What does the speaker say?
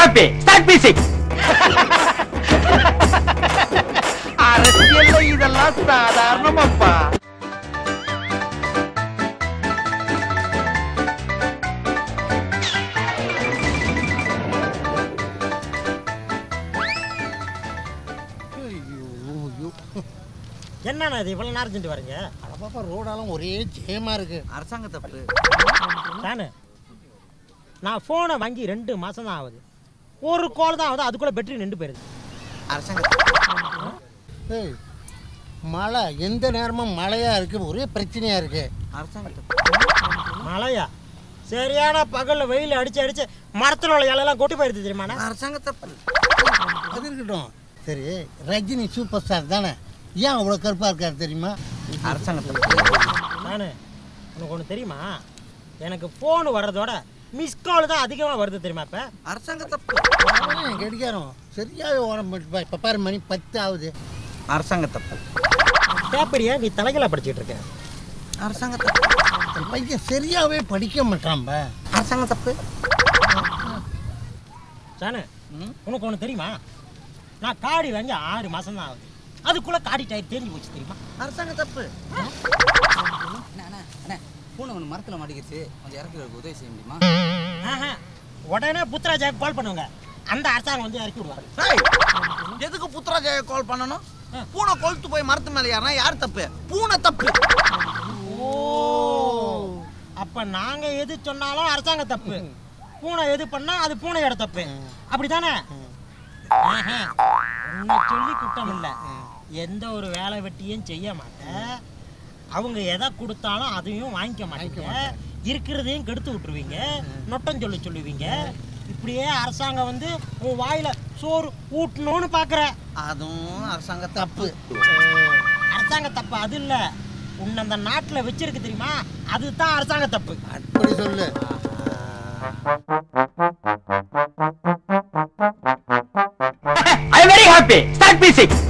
happy. Start music. அரசியல்ல இதெல்லாம் சாதாரணமாப்பா. என்னண்ணா இது இவ்வளோ நேரம் செஞ்சு வரீங்க? பாப்பா ரோடெல்லாம் ஒரே ஜெயமா இருக்கு. அரசாங்க தப்பு தானே. நான் ஃபோனை வாங்கி 2 மாதம் தான் ஆகுது. ஒரு கால் தான் ஆகுது, அதுக்குள்ளே பேட்டரி நின்று போயிருது. அரசாங்க ஏய், மழை எந்த நேரமும் மழையா இருக்கு, ஒரே பிரச்சனையா இருக்கு. அரசாங்க தப்பு. மழையா? சரியான பகலில் வெயில் அடிச்சு மரத்தில் உள்ள இலையெல்லாம் கொட்டி போயிருது தெரியுமாண்ணா? அரசாங்க தப்பு. அது இருக்கட்டும். சரி, ரஜினி சூப்பர் ஸ்டார் தானே, ஏன் அவ்வளோ கருப்பா இருக்காரு தெரியுமா? அரசாங்க தப்பு. நானு உனக்கு ஒன்று தெரியுமா, எனக்கு ஃபோன் வர்றதோட மிஸ் கால் தான் அதிகமாக வருது தெரியுமா? இப்போ அரசாங்க தப்பு. கெடிக்காரம் சரியாவே ஓரம் போட்டுப்பா. இப்போ பாரு மணி 10 ஆகுது. அரசாங்க தப்பு. பேப்பரியா நீ தலைகளை படிச்சுட்டு இருக்க? அரசாங்க தப்பு. அந்த பையன் சரியாவே படிக்க மாட்டான்பா. அரசாங்க தப்பு. சானு உனக்கு ஒன்று தெரியுமா, நான் காடி வாங்கி 6 மாதம் தான் ஆகுது, அதுக்குள்ளே காடி டயர் தேஞ்சு போச்சு தெரியுமா? அரசாங்க தப்பு. பூனை ஒன்று மரத்தில் மாட்டிக்கிச்சு, கொஞ்சம் இறக்கி உதவி செய்ய முடியுமா? உடனே புத்ராஜாக்கு கால் பண்ணுவாங்க, அந்த அரசாங்கம் வந்து இறக்கி விடுவாங்க. எதுக்கு புத்ராஜாய கால் பண்ணணும்? பூனை கொளுத்து போய் மரத்து மேல யாருன்னா யார் தப்பு? பூனை தப்பு. ஓ, அப்போ நாங்கள் எது சொன்னாலும் அரசாங்க தப்பு, பூனை எது பண்ணா அது பூனையோட தப்பு, அப்படித்தானே? உன்னை சொல்லி குற்றம் இல்லை, எந்த ஒரு வேலை வெட்டியும் செய்ய மாட்டேன், அவங்க எதை கொடுத்தாலும் அதையும் வாங்கிக்க மாட்டீங்க, இருக்கிறதையும் கெடுத்து விட்டுருவீங்க, நொட்டம் சொல்லுவீங்க. இப்படியே அரசாங்கம் வந்து உன் வாயில சோறு ஊட்டணும்னு பாக்குற, அதுவும் அரசாங்க தப்பு. அரசாங்க தப்பு அது இல்ல, உன்னை அந்த நாட்டில் வச்சிருக்கு தெரியுமா, அதுதான் அரசாங்க தப்பு. அப்படி சொல்லு. I am very happy. Start music.